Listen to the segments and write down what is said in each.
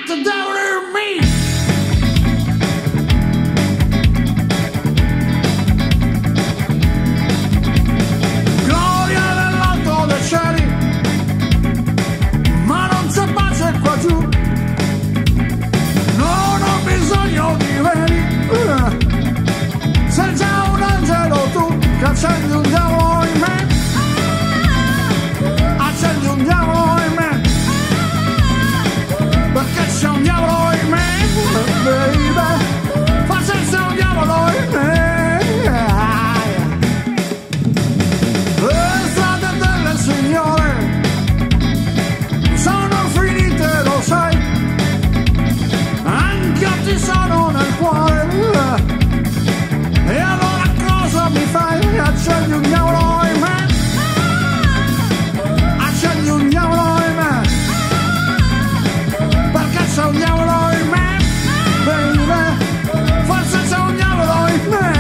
the devil in me. Gloria nell'alto dei cieli, ma non c'è pace qua giù. Non ho bisogno di veri, sei già un angelo tu, che accendi un diavolo in me. Accendi un diavolo in me, perché c'è un diavolo in me, baby, forse c'è un diavolo in me. Le strade del Signore sono finite, lo sai, anche io ti sono nel cuore. E allora cosa mi fai? Accendi un diavolo in me, accendi un diavolo in me, perché c'è un diavolo in me, baby, forse c'è un diavolo in me.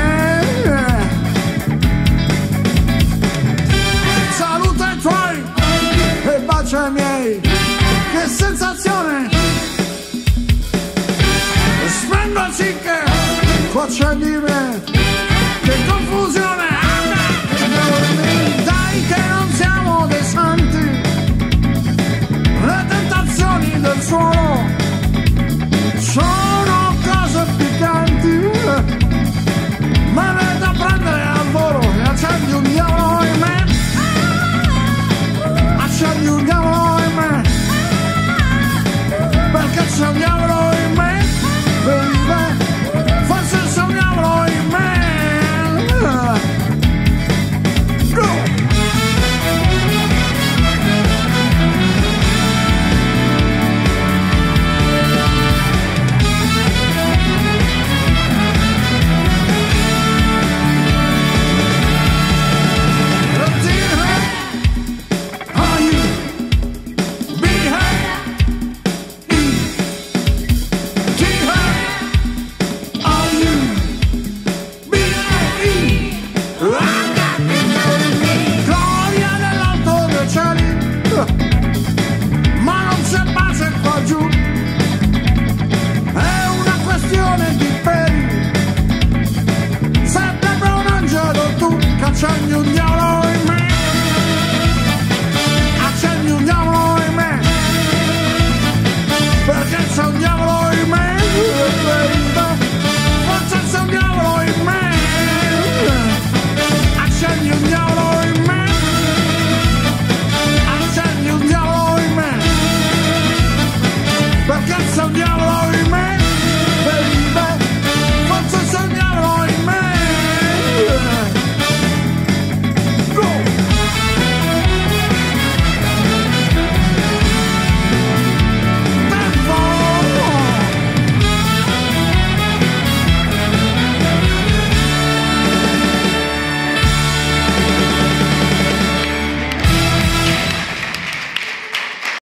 Saluta i tuoi e bacia i miei, che sensazione, splendoci che tu accendi me, che confusione, dai che non siamo dei santi, le tentazioni del suolo sono cose piccanti, me ne da prendere al volo. E accendi un diavolo in me, accendi un diavolo in me, perché c'è un diavolo in me, baby, forse c'è un diavolo in me. Gloria nell'alto dei cieli,